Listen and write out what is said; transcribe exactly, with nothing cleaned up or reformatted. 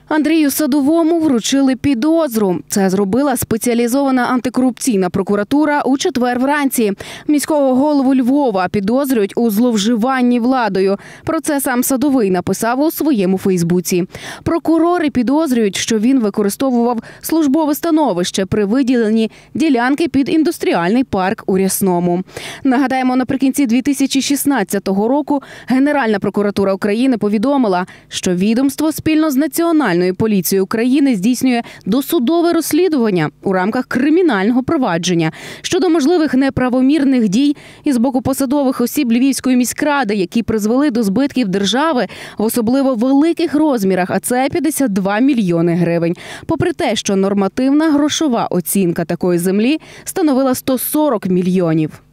Андрію Садовому вручили підозру. Це зробила спеціалізована антикорупційна прокуратура у четвер вранці. Міського голову Львова підозрюють у зловживанні владою. Про це сам Садовий написав у своєму Фейсбуці. Прокурори підозрюють, що він використовував службове становище при виділенні ділянки під індустріальний парк у Рясному. Нагадаємо, наприкінці дві тисячі шістнадцятого року Генеральна прокуратура України повідомила, що відомство спільно з Національною поліцією України здійснює досудове розслідування у рамках кримінального провадження щодо можливих неправомірних дій із боку посадових осіб Львівської міськради, які призвели до збитків держави в особливо великих розмірах, а це п'ятдесят два мільйони гривень. Попри те, що нормативна грошова оцінка такої землі становила сто сорок мільйонів.